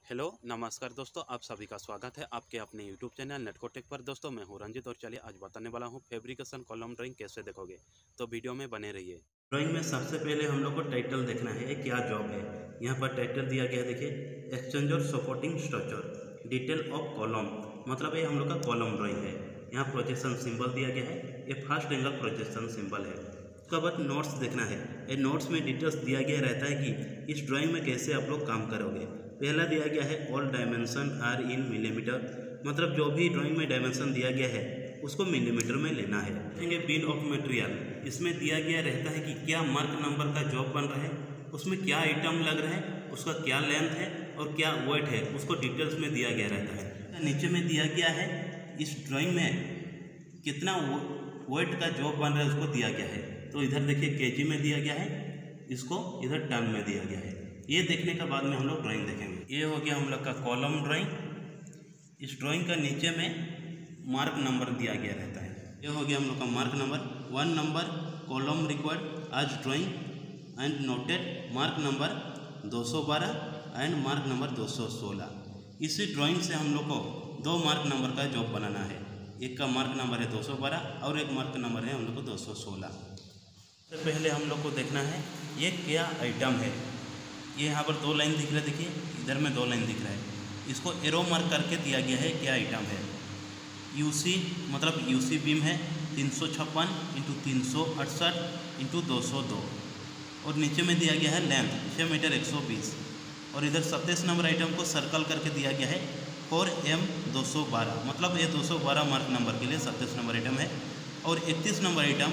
Hello नमस्कार दोस्तों, आप सभी का स्वागत है आपके अपने यूट्यूब चैनल नेटकोटेक पर। दोस्तों मैं हूं रंजित और चलिए आज बताने वाला हूं फैब्रिकेशन कॉलम ड्राइंग कैसे देखोगे, तो वीडियो में बने रहिए। ड्राइंग में सबसे पहले हम लोग को टाइटल देखना है, क्या जॉब है। यहाँ पर टाइटल दिया गया है, देखिए exchanger supporting structure detail of column, मतलब ये हम लोग का कॉलम ड्राइंग है। यहाँ प्रोजेक्शन सिंबल दिया गया है, ये फर्स्ट एंगल प्रोजेक्शन सिंबल है। उसके बाद नोट्स देखना है, ये नोट्स में डिटेल्स दिया गया रहता है कि इस ड्राइंग में कैसे आप लोग काम करोगे। पहला दिया गया है all dimension are in millimetre, मतलब जो भी ड्राइंग में डायमेंशन दिया गया है उसको मिलीमीटर में लेना है। देखेंगे बिल ऑफ मटेरियल, इसमें दिया गया रहता है कि क्या मार्क नंबर का जॉब बन रहा है, उसमें क्या आइटम लग रहा है, उसका क्या लेंथ है और क्या वेट है, उसको डिटेल्स में दिया गया रहता है। नीचे में दिया गया है इस ड्राइंग में कितना वेट का जॉब बन रहा है उसको दिया गया है। तो इधर देखिए केजी में दिया गया है, इसको इधर टन में दिया गया है। ये देखने के बाद में हम लोग ड्राइंग देखेंगे। ये हो गया हम लोग का कॉलम ड्राइंग। इस ड्राइंग का नीचे में मार्क नंबर दिया गया रहता है। ये हो गया हम लोग का mark number 1 number column required आज drawing and noted mark number 212 and mark number 216। इसी ड्राइंग से हम लोग को 2 मार्क नंबर का जॉब बनाना है। एक का मार्क नंबर है 212 और एक मार्क नंबर है हम लोग को 216। सबसे पहले हम लोग को देखना है ये क्या आइटम है। ये यहाँ पर 2 लाइन दिख रहा है, देखिए इधर में 2 लाइन दिख रहा है, इसको एरो मार्क करके दिया गया है क्या आइटम है। यूसी मतलब यूसी बीम है 356 इंटू 368 इंटू 202 और नीचे में दिया गया है लेंथ 6 मीटर 120 और इधर 27 नंबर आइटम को सर्कल करके दिया गया है 4M212, मतलब ये 212 मार्क नंबर के लिए 27 नंबर आइटम है और 31 number item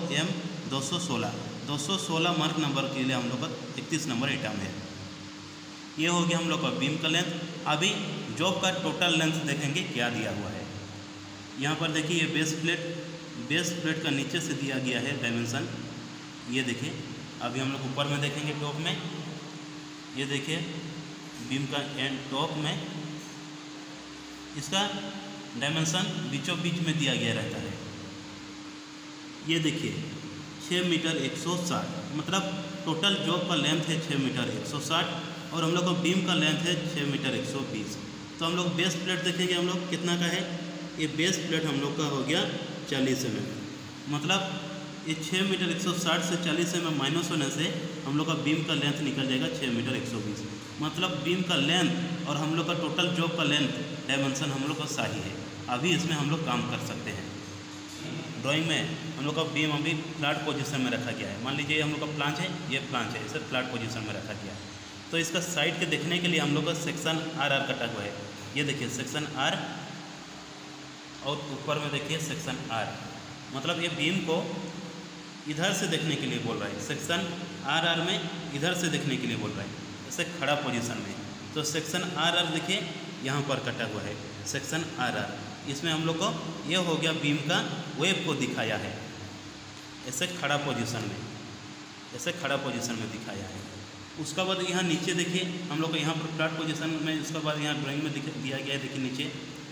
4M216 mark number के लिए हम लोग का 31 नंबर आइटम है। ये हो गया हम लोग का बीम का लेंथ। अभी जॉब का टोटल लेंथ देखेंगे क्या दिया हुआ है। यहाँ पर देखिए ये बेस प्लेट का नीचे से दिया गया है डायमेंशन, ये देखिए। अभी हम लोग ऊपर में देखेंगे टॉप में, ये देखिए बीम का एंड टॉप में इसका डायमेंशन बीचों बीच में दिया गया रहता है। ये देखिए 6 मीटर 160, मतलब टोटल जॉब का लेंथ है 6 मीटर 160 और हम लोग का बीम का लेंथ है 6 मीटर 120। तो हम लोग बेस प्लेट देखेंगे हम लोग कितना का है। ये बेस प्लेट हम लोग का हो गया 40 mm, मतलब ये 6 मीटर 160 से 40 mm माइनस होने से हम लोग का बीम का लेंथ निकल जाएगा 6 मीटर 120, मतलब बीम का लेंथ और हम लोग का टोटल जॉब का लेंथ डायमेंशन हम लोग का सही है। अभी इसमें हम लोग काम कर सकते हैं। ड्राइंग में हम लोग का बीम अभी फ्लैट पोजीशन में रखा गया है। मान लीजिए हम लोग का प्लांच है, ये प्लांच है, इसे फ्लैट पोजीशन में रखा गया है। तो इसका साइड के देखने के लिए हम लोग का सेक्शन आर कटा हुआ है। ये देखिए सेक्शन आर और ऊपर में देखिए सेक्शन आर, मतलब ये बीम को इधर से देखने के लिए बोल रहा है, सेक्शन आर में इधर से देखने के लिए बोल रहा है, जैसे खड़ा पोजीशन में। तो सेक्शन आर देखिए यहाँ पर कटा हुआ है सेक्शन आर। इसमें हम लोग को ये हो गया बीम का वेब को दिखाया है, ऐसे खड़ा पोजीशन में, ऐसे खड़ा पोजीशन में दिखाया है। उसका बाद यहाँ नीचे देखिए हम लोग को यहाँ पर फ्लैट पोजीशन में, उसके बाद यहाँ ड्राइंग में दिया गया है, देखिए नीचे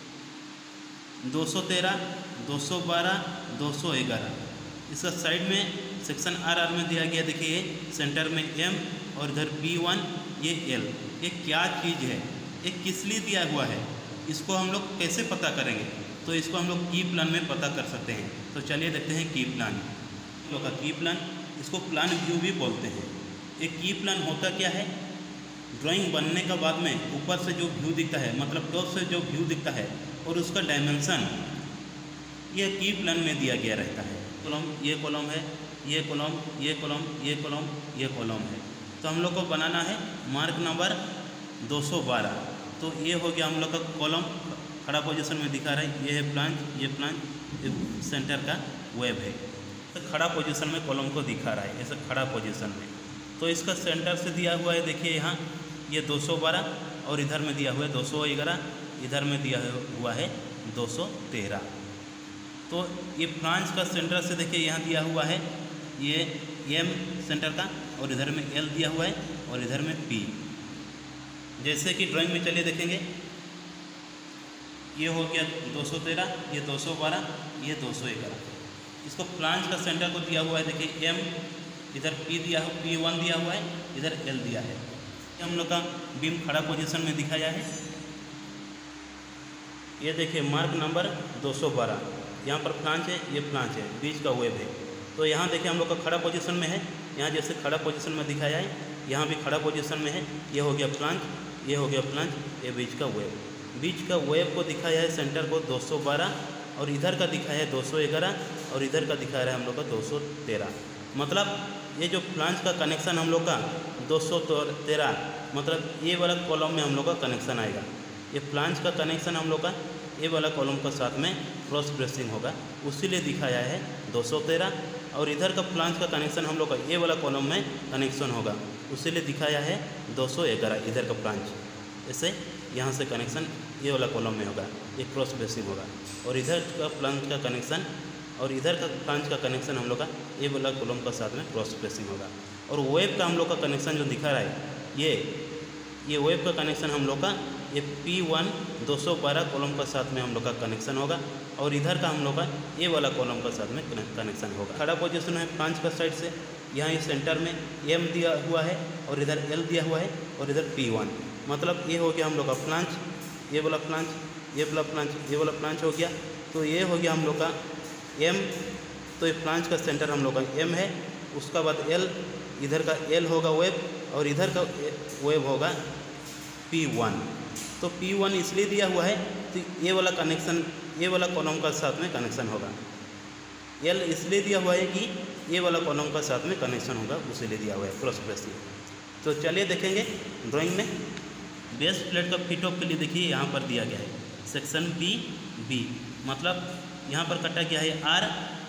213 212 211। इसका साइड में सेक्शन आर में दिया गया, देखिए सेंटर में M और इधर B1 ये L। ये क्या चीज़ है, ये किस लिए दिया हुआ है, इसको हम लोग कैसे पता करेंगे। तो इसको हम लोग की प्लान में पता कर सकते हैं। तो चलिए देखते हैं की प्लान। लोग का की प्लान, इसको प्लान व्यू भी बोलते हैं। एक की प्लान होता क्या है, ड्राइंग बनने के बाद में ऊपर से जो व्यू दिखता है, मतलब टॉप से जो व्यू दिखता है और उसका डायमेंशन ये की प्लान में दिया गया रहता है। कॉलम, ये कॉलम है, ये कॉलम, ये कॉलम, ये कॉलम, ये कॉलम है। तो हम लोग को बनाना है मार्क नंबर 212। तो ये हो गया हम लोग का कॉलम खड़ा पोजीशन में दिखा रहा है। ये है प्लांच, ये प्लांच सेंटर का वेब है। तो खड़ा पोजीशन में कॉलम को दिखा रहा है, ऐसे खड़ा पोजीशन में। तो इसका सेंटर से दिया हुआ है, देखिए यहाँ ये 212 और इधर में दिया हुआ है 211, इधर में दिया हुआ है 213। तो ये प्लांच का सेंटर से देखिए यहाँ दिया हुआ है ये M सेंटर का और इधर में L दिया हुआ है और इधर में P। जैसे कि ड्राइंग में चलिए देखेंगे, ये हो गया 213, ये 212, ये 211। इसको प्लांच का सेंटर को दिया हुआ है, देखिए M, इधर P1 दिया हुआ है, इधर L दिया है। हम लोग का बीम खड़ा पोजीशन में दिखाया है। ये देखिए मार्क नंबर 212, यहाँ पर फ्लांज है, ये फ्लांज है, बीच का वेब है। तो यहाँ देखिए हम लोग का खड़ा पोजीशन में है, यहाँ जैसे खड़ा पोजीशन में दिखाया है, यहाँ भी खड़ा पोजीशन में है। ये हो गया फ्लांज, ये हो गया फ्लांज, ये बीच का वेब। बीच का वेब को दिखाया है सेंटर को 212, और इधर का दिखाया है 211, और इधर का दिखा रहा है हम लोग का 213। मतलब ये जो फ्लांज का कनेक्शन हम लोग का 213, मतलब ये वाला कॉलम में हम लोग का कनेक्शन आएगा। ये फ्लांज का कनेक्शन हम लोग का ये वाला कॉलम के साथ में क्रॉस ब्रेसिंग होगा, उसीलिए दिखाया है 213। और इधर का फ्लांज का कनेक्शन हम लोग का ये वाला कॉलम में कनेक्शन होगा, उसीलिए दिखाया है 211 इधर का फ्लांज। ऐसे यहाँ से कनेक्शन ये वाला कॉलम में होगा, ये क्रॉस ब्रेसिंग होगा। और इधर का फ्लांज का कनेक्शन और इधर का फ्लांज का कनेक्शन हम लोग का ये वाला कॉलम के साथ में क्रॉस ब्रेसिंग होगा। और वेब का हम लोग का कनेक्शन जो दिखा रहा है, ये वेब का कनेक्शन हम लोग का ये P1 212 कॉलम के साथ में हम लोग का कनेक्शन होगा। और इधर का हम लोग का ये वाला कॉलम के साथ में कनेक्शन होगा। खड़ा पोजीशन है फ्लांज का साइड से, यहाँ इस सेंटर में M दिया हुआ है, और इधर L दिया हुआ है, और इधर P1। मतलब ये हो गया हम लोग का फ्लांज, ये वाला फ्लांज, ये वाला फ्लांज, ये वाला फ्लांज हो गया। तो ये हो गया हम लोग का M। तो ये फ्लांज का सेंटर हम लोग का M है। उसका बाद L, इधर का L होगा वेब, और इधर का वेब होगा P1। तो P1 इसलिए दिया हुआ है तो ये वाला कनेक्शन ये वाला कॉलम का साथ में कनेक्शन होगा। L इसलिए दिया हुआ है कि ये वाला कॉलम का साथ में कनेक्शन होगा, उसीलिए दिया हुआ है क्रॉस ब्रेसिंग। तो चलिए देखेंगे ड्राइंग में। बेस प्लेट का फिट ऑफ के लिए देखिए यहाँ पर दिया गया है सेक्शन B, मतलब यहाँ पर कटा गया है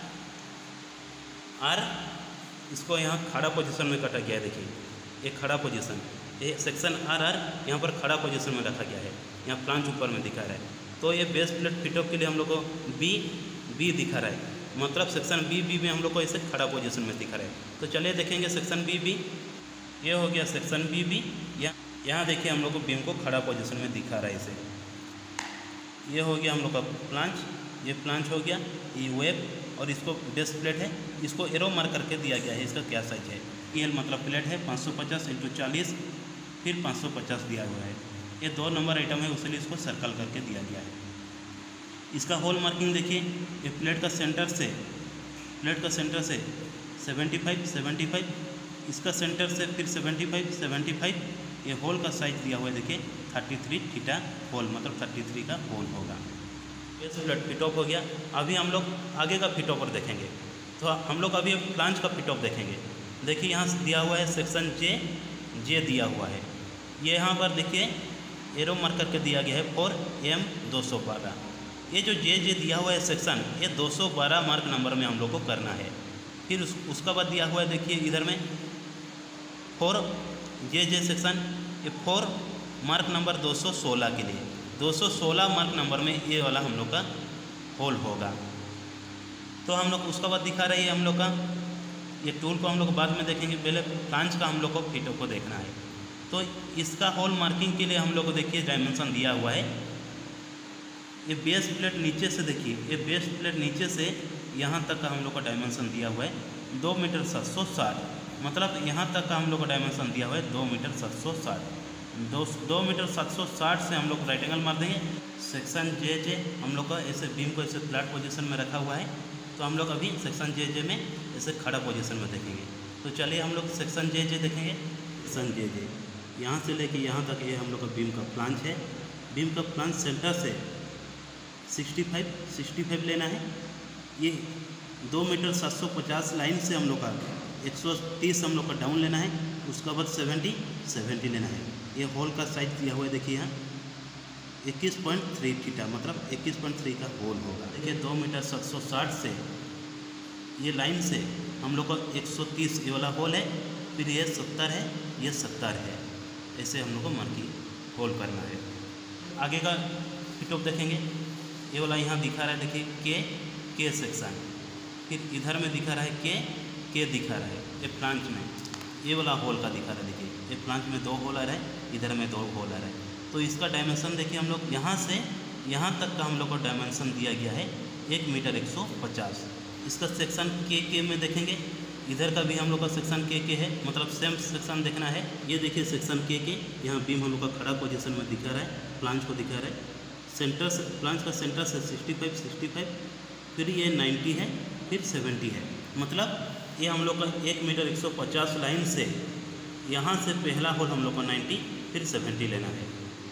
R, इसको यहाँ खड़ा पोजीशन में कटा गया है। देखिए ये खड़ा पोजीशन, ये सेक्शन RR यहाँ पर खड़ा पोजीशन में रखा गया है, यहाँ फ्लांज ऊपर में दिखा रहा है। तो ये बेस प्लेट फिट ऑफ के लिए हम लोग को B दिखा रहा है, मतलब सेक्शन B में हम लोग को ऐसे खड़ा पोजीशन में दिखा रहा है। तो चलिए देखेंगे सेक्शन B। ये हो गया सेक्शन B। यहाँ देखिए हम लोग को बीम को खड़ा पोजीशन में दिखा रहा है इसे। ये हो गया हम लोग का फ्लांज, ये फ्लांज हो गया, ये वेब, और इसको बेस प्लेट है, इसको एरो मार्क करके दिया गया है। इसका क्या साइज है, EL मतलब प्लेट है 550 × 40 फिर 550 दिया हुआ है। ये 2 नंबर आइटम है, उसलिए इसको सर्कल करके दिया गया है। इसका होल मार्किंग देखिए, ये प्लेट का सेंटर से 75, इसका सेंटर से फिर 75, ये होल का साइज दिया हुआ है। देखिए 33 थीटा होल, मतलब 33 का होल होगा। ये प्लेट फिट ऑफ हो गया। अभी हम लोग आगे का फिट ऑफ देखेंगे। तो हम लोग अभी फ्लांज का फिट ऑफ देखेंगे। देखिए यहाँ दिया हुआ है सेक्शन J दिया हुआ है। ये यहाँ पर देखिए एरो मार्क करके दिया गया है और M 212। ये जो J दिया हुआ है सेक्शन, ये 212 मार्क नंबर में हम लोग को करना है। फिर उसका बाद दिया हुआ है देखिए इधर में 4 J सेक्शन, ये 4 मार्क नंबर 216 के लिए 216 मार्क नंबर में ये वाला हम लोग का होल होगा। तो हम लोग उसका बाद दिखा रही है हम लोग का ये टूल को हम लोग बाद में देखेंगे, पहले फ्लांज का हम लोग को फिट को देखना है। तो इसका होल मार्किंग के लिए हम लोग को देखिए डायमेंशन दिया हुआ है। ये बेस प्लेट नीचे से देखिए, ये बेस प्लेट नीचे से यहाँ तक का हम लोग का डायमेंशन दिया हुआ है 2 मीटर 760, मतलब यहाँ तक का हम लोग का डायमेंशन दिया हुआ है 2 मीटर 760। 2 मीटर 760 से हम लोग राइट एंगल मार देंगे। सेक्शन J हम लोग का ऐसे बीम को ऐसे फ्लैट पोजीशन में रखा हुआ है। तो हम लोग अभी सेक्शन J में ऐसे खड़ा पोजीशन में देखेंगे। तो चलिए हम लोग सेक्शन J देखेंगे। सेक्शन J यहाँ से लेके यहाँ तक ये हम लोग का बीम का फ्लांज है। बीम का फ्लांज सेंटर से 65 लेना है। ये 2 मीटर 750 लाइन से हम लोग का 130 हम लोग का डाउन लेना है। उसका बाद 70 लेना है। ये होल का साइज दिया हुआ है देखिए यहाँ 21.3 थीटा, मतलब 21.3 का होल होगा। देखिए 2 मीटर 760 से ये लाइन से हम लोग का 130 ये वाला होल है, फिर ये 70 है, ये 70 है, ऐसे हम लोग को मार्किंग होल करना है। आगे का फिट ऑफ देखेंगे। ये वाला यहाँ दिखा रहा है देखिए के सेक्शन, फिर इधर में दिखा रहा है के दिखा रहा है। ये फ्लांज में ये वाला होल का दिखा रहा है। देखिए ये फ्लांज में 2 होल आ रहा है, इधर में 2 होल आ रहा है। तो इसका डायमेंशन देखिए हम लोग यहाँ से यहाँ तक का हम लोग को डायमेंशन दिया गया है 1 मीटर 150। इसका सेक्शन के में देखेंगे इधर का भी हम लोग का सेक्शन के है, मतलब सेम सेक्शन देखना है। ये देखिए सेक्शन के यहाँ बीम हम लोग का खड़ा पोजीशन में दिखा रहा है, फ्लांज को दिखा रहा है। सेंटर से फ्लांज का सेंटर से 65, फिर ये 90 है, फिर 70 है। मतलब ये हम लोग का 1 मीटर 150 लाइन से यहाँ से पहला होल हम लोग का 90, फिर 70 लेना है।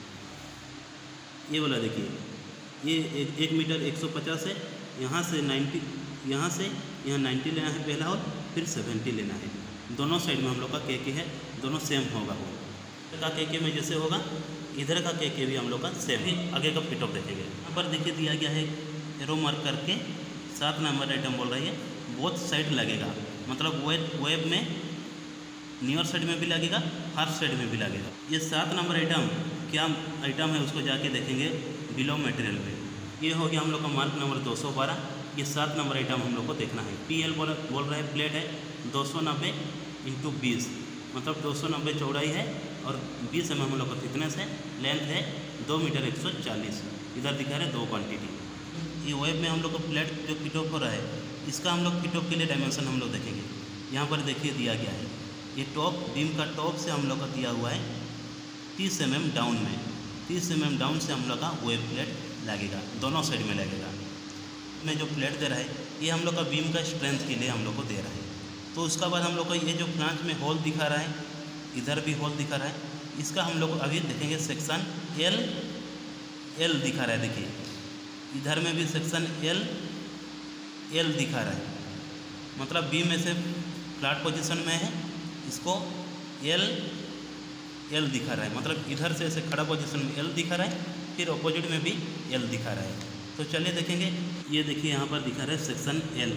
ये वाला देखिए, ये 1 मीटर 150 है, यहाँ से 90, यहाँ से यहाँ 90 लेना है पहला होल, फिर 70 लेना है। दोनों साइड में हम लोग का के है, दोनों सेम होगा। इधर का के में जैसे होगा, इधर का के भी हम लोग का सेम है। आगे का फिट ऑफ देखेंगे। यहाँ पर देखिए दिया गया है एरो मार्क करके, 7 नंबर आइटम बोल रही है, बोथ साइड लगेगा। मतलब वेब में नियर साइड में भी लगेगा, फार साइड में भी लगेगा। ये 7 नंबर आइटम क्या आइटम है उसको जाके देखेंगे बिलो मटेरियल में। ये हो गया हम लोग का मार्क नंबर 212। ये 7 नंबर आइटम हम लोग को देखना है। PL बोल रहा है, प्लेट है 290 × 20, मतलब 290 चौड़ाई है और 20 mm हम लोग का थिकनेस है। लेंथ है 2 मीटर 140। इधर दिखा रहे 2 क्वांटिटी। ये वेब में हम लोग को प्लेट जो फिट ऑफ हो रहा है, इसका हम लोग फिट ऑफ के लिए डायमेंशन हम लोग देखेंगे। यहाँ पर देखिए दिया गया है, ये टॉप बीम का टॉप से हम लोग का दिया हुआ है 30 mm डाउन में। 30 mm डाउन से हम लोग का वेब प्लेट लगेगा, दोनों साइड में लगेगा। में जो प्लेट दे रहा है, ये हम लोग का बीम का स्ट्रेंथ के लिए हम लोग को दे रहा है। तो उसका बाद हम लोग को ये जो फ्लांज में होल दिखा रहा है, इधर भी होल दिखा रहा है, इसका हम लोग अभी देखेंगे सेक्शन L दिखा रहा है। देखिए इधर में भी सेक्शन L दिखा रहा है, मतलब बीम में से फ्लैट पोजीशन में है, इसको L दिखा रहा है। मतलब इधर से ऐसे खड़ा पोजीशन में L दिखा रहा है, फिर अपोजिट में भी L दिखा रहा है। तो चलिए देखेंगे। ये देखिए यहाँ पर दिखा रहा है सेक्शन L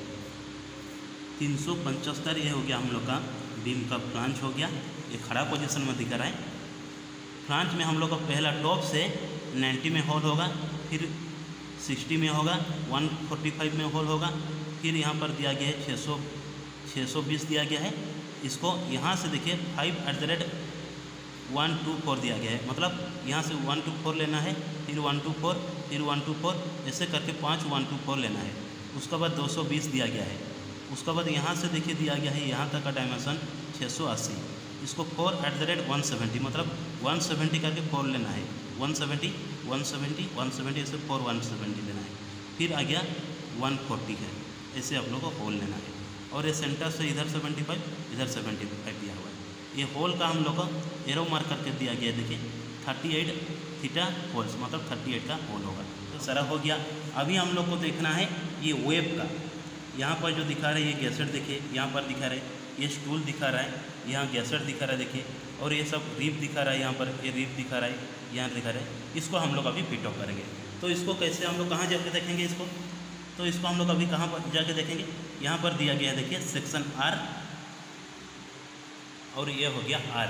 375। ये हो गया हम लोग का बीम का फ्लांज हो गया, ये खड़ा पोजीशन में दिखा रहा है। फ्लांज में हम लोग का पहला टॉप से 90 में होल होगा, फिर 60 में होगा, 145 में होल होगा, फिर यहाँ पर दिया गया है 620 दिया गया है। इसको यहाँ से देखिए 5@124 दिया गया है, मतलब यहाँ से 124 लेना है, फिर 124, फिर 124, ऐसे करके 5 124 लेना है। उसके बाद 220 दिया गया है। उसके बाद यहाँ से देखिए दिया गया है यहाँ तक का डायमेंशन 680, इसको 4@170, मतलब 170 करके 4 लेना है। 170 170 170 ऐसे 4 170 लेना है। फिर आ गया 140 है, ऐसे आप लोग को होल लेना है। और ये सेंटर से इधर 75, इधर 75 दिया हुआ है। ये होल का हम लोग को एरो मार्क करके दिया गया है। देखिए 38 थीटा होल्स, मतलब 38 का होल होगा। तो सारा हो गया। अभी हम लोग को देखना है ये वेब का। यहाँ पर जो दिखा रहा है ये गैसेट देखिए, यहाँ पर दिखा रहा है, ये स्टूल दिखा रहा है, यहाँ गैसेट दिखा रहा है देखिए, और ये सब रिप दिखा रहा है, यहाँ पर ये रिप दिखा रहा है, यहाँ दिखा रहा है। इसको हम लोग अभी फिट ऑफ करेंगे। तो इसको कैसे हम लोग कहाँ जाके देखेंगे इसको? तो इसको हम लोग अभी कहाँ पर जाके देखेंगे? यहाँ पर दिया गया है देखिए सेक्शन R, और ये हो गया R।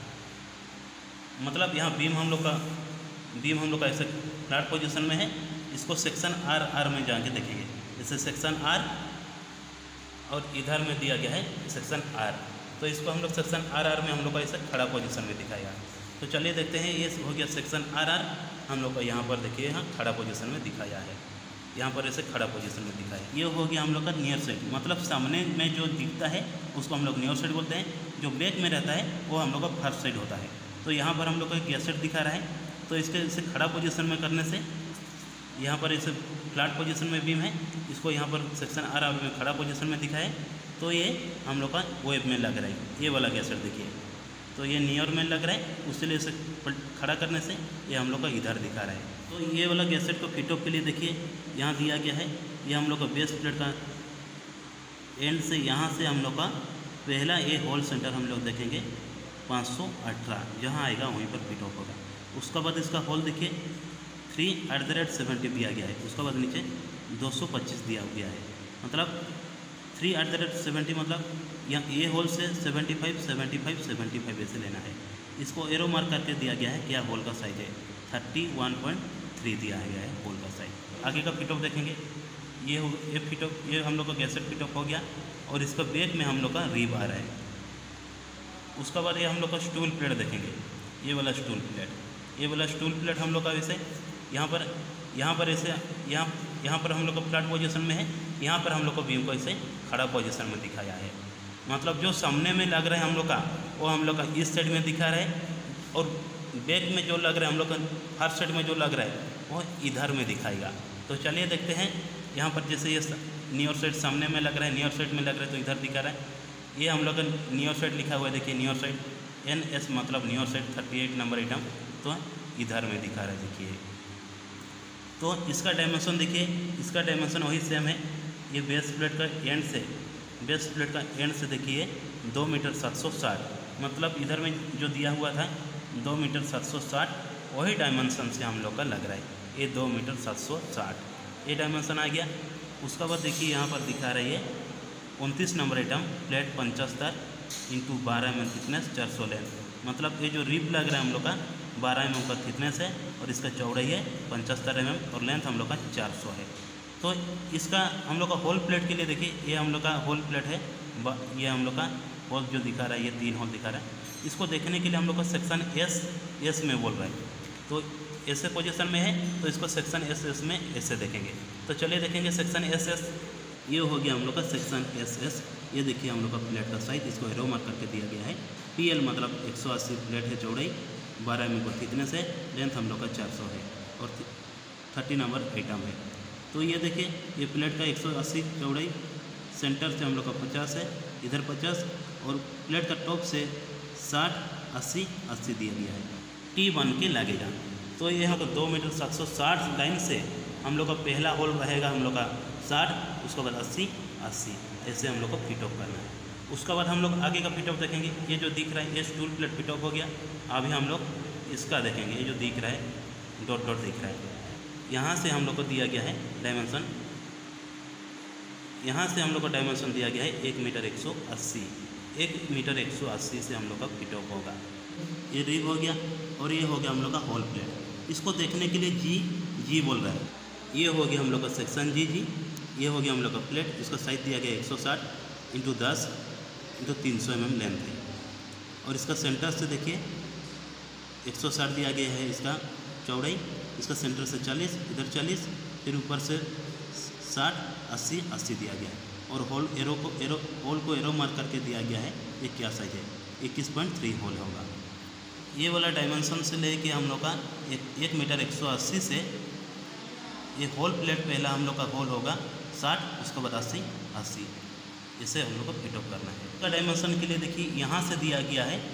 मतलब यहाँ बीम हम लोग का ऐसे फ्लैट पोजीशन में है, इसको सेक्शन R में जाके देखेंगे। जैसे सेक्शन R और इधर में दिया गया है सेक्शन R, तो इसको हम लोग सेक्शन R में हम लोग का ऐसे खड़ा पोजीशन में दिखाया। तो चलिए देखते हैं। ये हो गया सेक्शन R, हम लोग का यहाँ पर देखिए यहाँ खड़ा पोजीशन में दिखाया है, यहाँ पर ऐसे खड़ा पोजीशन में दिखाया। ये हो गया हम लोग का नियर साइड, मतलब सामने में जो दिखता है उसको हम लोग नियर साइड बोलते हैं, जो बैक में रहता है वो हम लोग का फर्स्ट साइड होता है। तो यहाँ पर हम लोग का गैसेट दिखा रहा है, तो इसके इसे खड़ा पोजीशन में करने से यहाँ पर इसे फ्लैट पोजीशन में बीम है, इसको यहाँ पर सेक्शन R में खड़ा पोजीशन में दिखा है, तो ये हम लोग का वेब में लग रहा है। ये वाला गैसेट देखिए, तो ये नियर में लग रहा है, उसके इसे खड़ा करने से ये हम लोग का इधर दिखा रहा है। तो ये वाला गैसेट को फिट ऑफ के लिए देखिए यहाँ दिया गया है, ये हम लोग का बेस प्लेट का एंड से यहाँ से हम लोग का पहला ये होल सेंटर हम लोग देखेंगे 518, जहाँ आएगा वहीं पर फिट ऑफ होगा। उसका बाद इसका होल देखिए 3@70 दिया गया है, उसका बाद नीचे 225 दिया गया है, मतलब 3@70, मतलब यहाँ ये होल से 75 75 75 ऐसे लेना है। इसको एरो मार्क करके दिया गया है, क्या होल का साइज है 31.3 दिया गया है होल का साइज। आगे का फिट ऑफ देखेंगे। ये फिट ऑफ, ये हम लोग का गैसेट फिट ऑफ हो गया, और इसका बैक में हम लोग का रिब आ रहा है। उसका बाद ये हम लोग का स्टूल प्लेट देखेंगे, ये वाला स्टूल प्लेट हम लोग का वैसे यहाँ पर ऐसे यहाँ पर हम लोग का फ्लैट पोजीशन में है, यहाँ पर हम लोग को बीम को इसे खड़ा पोजीशन में दिखाया है। मतलब जो सामने में लग रहा है हम लोग का वो हम लोग का इस साइड में दिखा रहा है, और बैक में जो लग रहा है हम लोग का फर्स्ट साइड में जो लग रहा है वो इधर में दिखाएगा। तो चलिए देखते हैं। यहाँ पर जैसे ये नियर साइड सामने में लग रहा है, नियर साइड में लग रहा है तो इधर दिखा रहा है। ये हम लोग का नियर साइड लिखा हुआ है, देखिए नियर साइड NS मतलब नियर साइड 38 नंबर आइटम, तो इधर में दिखा रहा है देखिए। तो इसका डायमेंशन देखिए, इसका डायमेंशन वही सेम है। ये बेस प्लेट का एंड से, बेस प्लेट का एंड से देखिए 2 मीटर 760, मतलब इधर में जो दिया हुआ था 2 मीटर 760, वही डायमेंशन से हम लोग का लग रहा है। ये 2 मीटर 760 ये डायमेंशन आ गया। उसका बाद देखिए यहाँ पर दिखा रही है 29 नंबर item, plate 75 into 12 mm thickness 400 length, मतलब ये जो रिब लग रहा है हम लोग का 12 mm का थिकनेस है और इसका चौड़ाई है 75 mm और लेंथ हम लोग का 400 है। तो इसका हम लोग का होल प्लेट के लिए देखिए, ये हम लोग का होल प्लेट है, ये हम लोग का होल जो दिखा रहा है, ये 3 होल दिखा रहा है। इसको देखने के लिए हम लोग का सेक्शन एस में बोल रहा है, तो ऐसे पोजीशन में है तो इसको सेक्शन एस में ऐसे देखेंगे। तो चलिए देखेंगे सेक्शन एस। ये हो गया हम लोग का सेक्शन एस। ये देखिए हम लोग का प्लेट का साइज, इसको एरो मार्क करके दिया गया है। PL मतलब 180 प्लेट है, चौड़ाई 12 mm का थिकनेस है, लेंथ हम लोग का 400 है और 30 नंबर आइटम है। तो ये देखिए ये प्लेट का 180 चौड़ाई, सेंटर से हम लोग का 50 है, इधर 50 और प्लेट का टॉप से 60 80 80 दिया गया है। T बन के लगेगा। तो ये है 2 मीटर 760 लाइन से हम लोग का पहला होल रहेगा हम लोग का 60, उसके बाद 80 80, ऐसे हम लोग को फिट ऑफ करना है। उसके बाद हम लोग आगे का फिट ऑफ देखेंगे। ये जो दिख रहा है ये स्टूल प्लेट फिट ऑफ हो गया। अभी हम लोग इसका देखेंगे, ये जो दिख रहा है डॉट डॉट दिख रहा है, यहाँ से हम लोग को दिया गया है डायमेंशन, यहाँ से हम लोग को डायमेंशन दिया गया है 1 मीटर 180, 1 मीटर 180 से हम लोग का फिट ऑफ होगा। ये रिब हो गया और ये हो गया हम लोग का होल प्लेट। इसको देखने के लिए जी बोल रहा है। ये हो गया हम लोग का सेक्शन जी। ये हो गया हम लोग का प्लेट, इसका साइज दिया गया 160 इंटू 10 इंटू 300 mm लेंथ है, और इसका सेंटर से देखिए 160 दिया गया है इसका चौड़ाई, इसका सेंटर से 40, इधर 40, फिर ऊपर से 60 80 80 दिया गया है, और होल को एरो मार्क करके दिया गया है। ये क्या साइज है, 21.3 होल होगा। ये वाला डायमेंशन से लेके हम लोग का 1 मीटर 180 से ये होल प्लेट पहला हम लोग का होल होगा 60, उसके बाद 80 80, इसे हम लोग को फिट ऑफ करना है। इसका डायमेंशन के लिए देखिए यहाँ से दिया गया है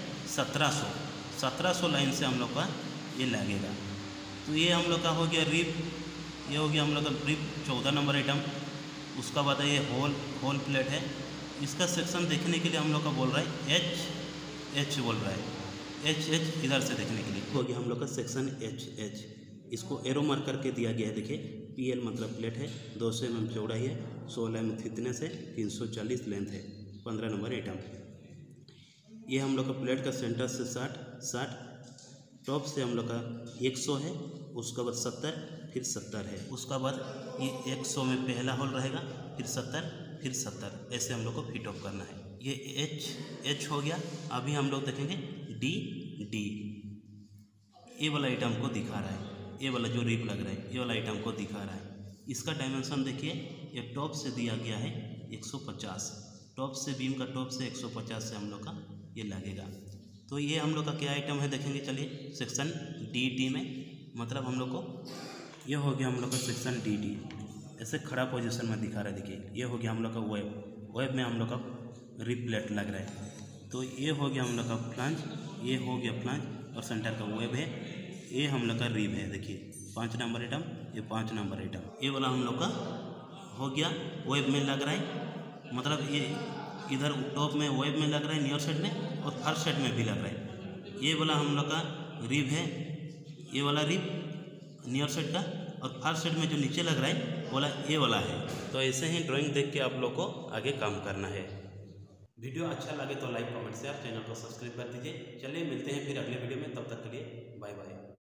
1700 लाइन से हम लोग का ये लगेगा। तो ये हम लोग का हो गया रिब, ये हो गया हम लोग का रिब 14 नंबर आइटम। उसका बाद ये होल प्लेट है, इसका सेक्शन देखने के लिए हम लोग का बोल रहा है H बोल रहा है, H इधर से देखने के लिए हो गया हम लोग का सेक्शन H। इसको एरो मार्क करके दिया गया है। देखिए PL मतलब प्लेट है, 200 mm चौड़ाई है, 16 mm थिकनेस है, 340 लेंथ है, 15 नंबर आइटम। ये हम लोग का प्लेट का सेंटर से 60, टॉप से हम लोग का 100 है, उसका बाद 70, फिर 70 है। उसका बाद ये 100 में पहला होल रहेगा, फिर 70, फिर 70, ऐसे हम लोग को फिट ऑफ करना है। ये H हो गया। अभी हम लोग देखेंगे D। ये वाला आइटम को दिखा रहा है, ये वाला जो रिब लग रहा है ये वाला आइटम को दिखा रहा है। इसका डायमेंशन देखिए, ये टॉप से दिया गया है 150, टॉप से बीम का टॉप से 150 से हम लोग का ये लगेगा। तो ये हम लोग का क्या आइटम है देखेंगे। चलिए सेक्शन D में, मतलब हम लोग को ये हो गया हम लोग का सेक्शन D, ऐसे खड़ा पोजीशन में दिखा रहा है। देखिए ये हो गया हम लोग का वेब में हम लोग का रिब प्लेट लग रहा है। तो ये हो गया हम लोग का फ्लांज, ये हो गया फ्लांज और सेंटर का वेब है, ये हम लोग का रिब है। देखिए 5 नंबर आइटम, ये 5 नंबर आइटम। ये वाला हम लोग का हो गया वेब में लग रहा है, मतलब ये इधर टॉप में वेब में लग रहा है नियर साइड में, और फर्स्ट साइड में भी लग रहा है। ये वाला हम लोग का रिब है, ये वाला रिब नियर साइड का, और फर्स्ट साइड में जो नीचे लग रहा है वाला ये वाला है। तो ऐसे ही ड्राइंग देख के आप लोग को आगे काम करना है। वीडियो अच्छा लगे तो लाइक कमेंट शेयर, चैनल को सब्सक्राइब कर दीजिए। चलिए मिलते हैं फिर अगले वीडियो में, तब तक के लिए बाय बाय।